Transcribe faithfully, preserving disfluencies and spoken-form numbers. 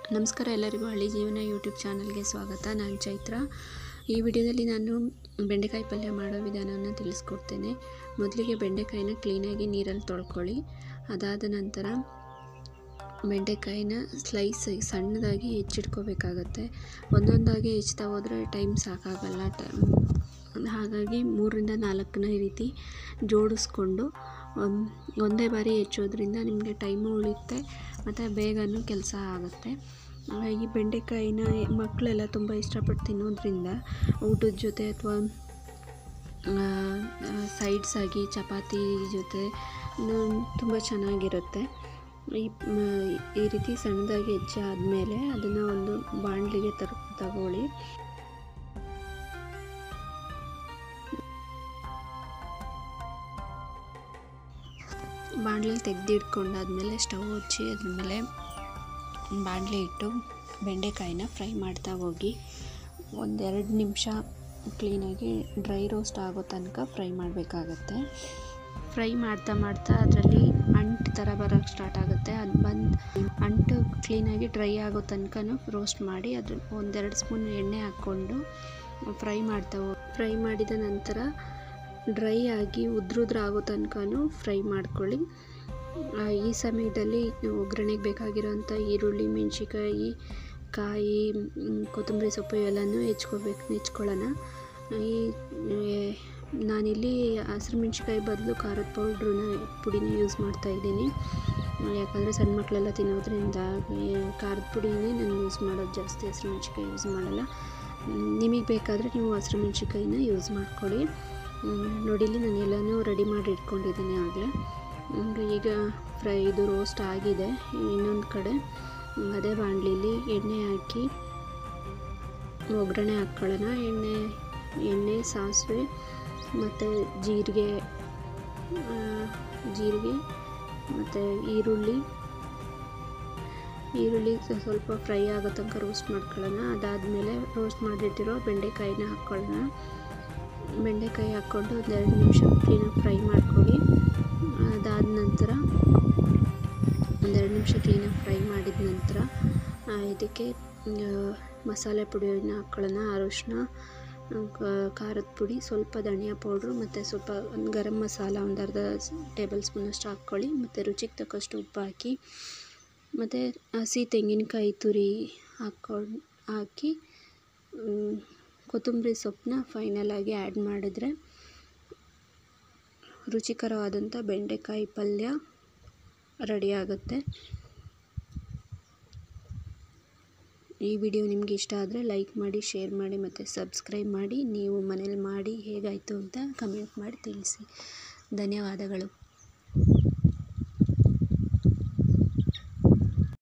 ನಮಸ್ಕಾರ ಎಲ್ಲರಿಗೂ ಹಳ್ಳಿ ಜೀವನ ಯೂಟ್ಯೂಬ್ ಚಾನಲ್ಗೆ ಸ್ವಾಗತ. ನಾನು ಚೈತ್ರ. ಈ ವಿಡಿಯೋದಲ್ಲಿ ನಾನು ಬೆಂಡೆಕಾಯಿ ಪಲ್ಯ ಮಾಡೋ ವಿಧಾನವನ್ನು ತಿಳಿಸ್ಕೊಡ್ತೇನೆ. ಮೊದಲಿಗೆ ಬೆಂಡೆಕಾಯಿನ ಕ್ಲೀನಾಗಿ ನೀರಲ್ಲಿ ತೊಳ್ಕೊಳ್ಳಿ. ಅದಾದ ನಂತರ ಬೆಂಡೆಕಾಯಿನ ಸ್ಲೈಸ್ ಸಣ್ಣದಾಗಿ ಹೆಚ್ಚಿಟ್ಕೋಬೇಕಾಗತ್ತೆ. ಒಂದೊಂದಾಗಿ ಹೆಚ್ಚುತ್ತಾ ಹೋದರೆ ಟೈಮ್ ಸಾಕಾಗಲ್ಲ. ಹಾಗಾಗಿ ಮೂರರಿಂದ ನಾಲ್ಕನ್ನ ಈ ರೀತಿ ಜೋಡಿಸ್ಕೊಂಡು ಒಂದೇ ಬಾರಿ ಹೆಚ್ಚೋದ್ರಿಂದ ನಿಮಗೆ ಟೈಮು ಉಳಿಯುತ್ತೆ ಮತ್ತು ಬೇಗನೂ ಕೆಲಸ ಆಗುತ್ತೆ. ಈ ಬೆಂಡೆಕಾಯಿನ ಮಕ್ಕಳೆಲ್ಲ ತುಂಬ ಇಷ್ಟಪಟ್ಟು ತಿನ್ನೋದ್ರಿಂದ ಊಟದ ಜೊತೆ ಅಥವಾ ಸೈಡ್ಸ್ ಆಗಿ ಚಪಾತಿ ಜೊತೆ ತುಂಬ ಚೆನ್ನಾಗಿರುತ್ತೆ. ಈ ಈ ರೀತಿ ಸಣ್ಣದಾಗಿ ಹೆಚ್ಚಿ ಆದಮೇಲೆ ಅದನ್ನು ಒಂದು ಬಾಣಲಿಗೆ ತರ ತಗೊಳ್ಳಿ. ಬಾಣಲಿ ತೆಗೆದಿಟ್ಕೊಂಡಾದ್ಮೇಲೆ ಸ್ಟವ್ ಹಚ್ಚಿ ಅದ್ರ ಮೇಲೆ ಬಾಣಲಿ ಇಟ್ಟು ಬೆಂಡೆಕಾಯಿನ ಫ್ರೈ ಮಾಡ್ತಾ ಹೋಗಿ ಒಂದೆರಡು ನಿಮಿಷ ಕ್ಲೀನಾಗಿ ಡ್ರೈ ರೋಸ್ಟ್ ಆಗೋ ತನಕ ಫ್ರೈ ಮಾಡಬೇಕಾಗತ್ತೆ. ಫ್ರೈ ಮಾಡ್ತಾ ಮಾಡ್ತಾ ಅದರಲ್ಲಿ ಅಂಟು ಥರ ಬರೋಕ್ಕೆ ಸ್ಟಾರ್ಟ್ ಆಗುತ್ತೆ. ಅದು ಬಂದು ಅಂಟು ಕ್ಲೀನಾಗಿ ಡ್ರೈ ಆಗೋ ತನಕ ರೋಸ್ಟ್ ಮಾಡಿ ಅದ್ರ ಒಂದೆರಡು ಸ್ಪೂನ್ ಎಣ್ಣೆ ಹಾಕ್ಕೊಂಡು ಫ್ರೈ ಮಾಡ್ತಾ ಹೋಗಿ ಫ್ರೈ ಮಾಡಿದ ನಂತರ ಡ್ರೈ ಆಗಿ ಉದ್ರುದ್ರ ಆಗೋ ತನಕ ಫ್ರೈ ಮಾಡ್ಕೊಳ್ಳಿ. ಈ ಸಮಯದಲ್ಲಿ ಒಗ್ಗರಣೆಗೆ ಬೇಕಾಗಿರೋಂಥ ಈರುಳ್ಳಿ, ಮೆಣಸಿನ್ಕಾಯಿ, ಕಾಯಿ, ಕೊತ್ತಂಬರಿ ಸೊಪ್ಪು ಎಲ್ಲನೂ ಹೆಚ್ಕೋಬೇಕು ಹೆಚ್ಕೊಳ್ಳೋಣ. ಈ ನಾನಿಲ್ಲಿ ಹಸಿರು ಮೆಣಸಿನ್ಕಾಯಿ ಬದಲು ಖಾರದ ಪೌಡ್ರನ್ನ ಪುಡಿನ ಯೂಸ್ ಮಾಡ್ತಾಯಿದ್ದೀನಿ. ಯಾಕಂದರೆ ಸಣ್ಣ ಮಕ್ಕಳೆಲ್ಲ ತಿನ್ನೋದ್ರಿಂದ ಖಾರದ ಪುಡಿನೇ ನಾನು ಯೂಸ್ ಮಾಡೋದು ಜಾಸ್ತಿ, ಹಸಿರು ಮೆಣಸಿನ್ಕಾಯಿ ಯೂಸ್ ಮಾಡಲ್ಲ. ನಿಮಗೆ ಬೇಕಾದರೆ ನೀವು ಹಸಿರು ಮೆಣಸಿನ್ಕಾಯಿನ ಯೂಸ್ ಮಾಡ್ಕೊಳ್ಳಿ. ನೋಡಿಲಿ ನಾನು ಎಲ್ಲನೂ ರೆಡಿ ಮಾಡಿ ಇಟ್ಕೊಂಡಿದ್ದೀನಿ ಆಗಲೇ. ಈಗ ಫ್ರೈ ಇದು ರೋಸ್ಟ್ ಆಗಿದೆ. ಇನ್ನೊಂದು ಕಡೆ ಅದೇ ಬಾಣಲಿಲಿ ಎಣ್ಣೆ ಹಾಕಿ ಒಗ್ಗರಣೆ ಹಾಕ್ಕೊಳ್ಳೋಣ. ಎಣ್ಣೆ ಎಣ್ಣೆ ಸಾಸಿವೆ ಮತ್ತು ಜೀರಿಗೆ ಜೀರಿಗೆ ಮತ್ತು ಈರುಳ್ಳಿ ಈರುಳ್ಳಿ ಸ್ವಲ್ಪ ಫ್ರೈ ಆಗೋ ತನಕ ರೋಸ್ಟ್ ಮಾಡ್ಕೊಳ್ಳೋಣ. ಅದಾದಮೇಲೆ ರೋಸ್ಟ್ ಮಾಡಿಟ್ಟಿರೋ ಬೆಂಡೆಕಾಯಿನ ಹಾಕ್ಕೊಳ್ಳೋಣ. ಬೆಂಡೆಕಾಯಿ ಹಾಕ್ಕೊಂಡು ಒಂದೆರಡು ನಿಮಿಷ ಕ್ಲೀನಾಗಿ ಫ್ರೈ ಮಾಡ್ಕೊಳ್ಳಿ. ಅದಾದ ನಂತರ ಒಂದೆರಡು ನಿಮಿಷ ಕ್ಲೀನಾಗಿ ಫ್ರೈ ಮಾಡಿದ ನಂತರ ಇದಕ್ಕೆ ಮಸಾಲೆ ಪುಡಿಯನ್ನು ಹಾಕ್ಕೊಳ್ಳೋಣ. ಅರಿಶಿನ, ಖಾರದ ಪುಡಿ, ಸ್ವಲ್ಪ ಧನಿಯಾ ಪೌಡ್ರು ಮತ್ತು ಸ್ವಲ್ಪ ಒಂದು ಗರಂ ಮಸಾಲ ಒಂದು ಅರ್ಧ ಟೇಬಲ್ ಸ್ಪೂನಷ್ಟು ಹಾಕ್ಕೊಳ್ಳಿ. ಮತ್ತು ರುಚಿಗೆ ತಕ್ಕಷ್ಟು ಉಪ್ಪು ಹಾಕಿ ಮತ್ತು ಹಸಿ ತೆಂಗಿನಕಾಯಿ ತುರಿ ಹಾಕ್ಕೊಂಡು ಹಾಕಿ ಕೊತ್ತಂಬರಿ ಸೊಪ್ಪನ್ನ ಫೈನಲಾಗಿ ಆ್ಯಡ್ ಮಾಡಿದ್ರೆ ರುಚಿಕರವಾದಂಥ ಬೆಂಡೆಕಾಯಿ ಪಲ್ಯ ರೆಡಿ ಆಗುತ್ತೆ. ಈ ವಿಡಿಯೋ ನಿಮಗೆ ಇಷ್ಟ ಆದರೆ ಲೈಕ್ ಮಾಡಿ, ಶೇರ್ ಮಾಡಿ ಮತ್ತು ಸಬ್ಸ್ಕ್ರೈಬ್ ಮಾಡಿ. ನೀವು ಮನೇಲಿ ಮಾಡಿ ಹೇಗಾಯಿತು ಅಂತ ಕಮೆಂಟ್ ಮಾಡಿ ತಿಳಿಸಿ. ಧನ್ಯವಾದಗಳು.